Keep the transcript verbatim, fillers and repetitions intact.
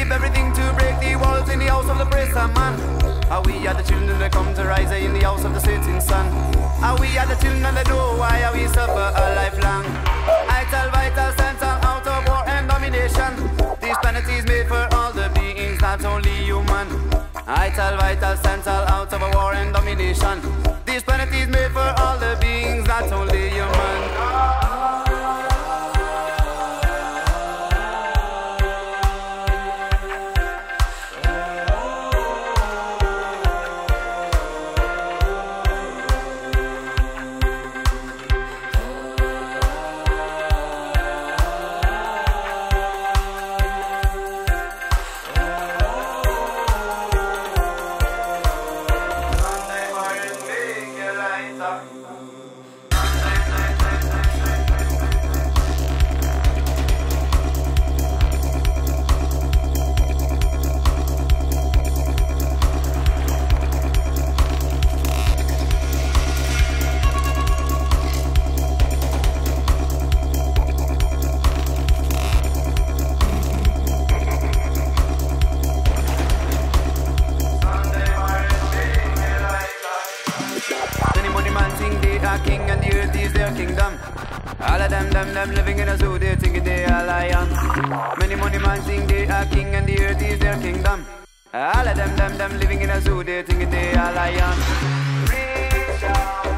did everything to break the walls in the house of the oppressor man. How we are the children that come to rise in the house of the setting sun. How we are the children that know why we suffer a lifelong. Vital, vital, central, out of war and domination. This planet is made for all the beings, not only human. Vital, vital, central, out of war and domination. This planet is made for all the beings, not only human. All of them, them, them living in a zoo, they thinking they are lion. Many money man think they are king and the earth is their kingdom. All of them, them, them living in a zoo, they thinking they are lion. Reach out.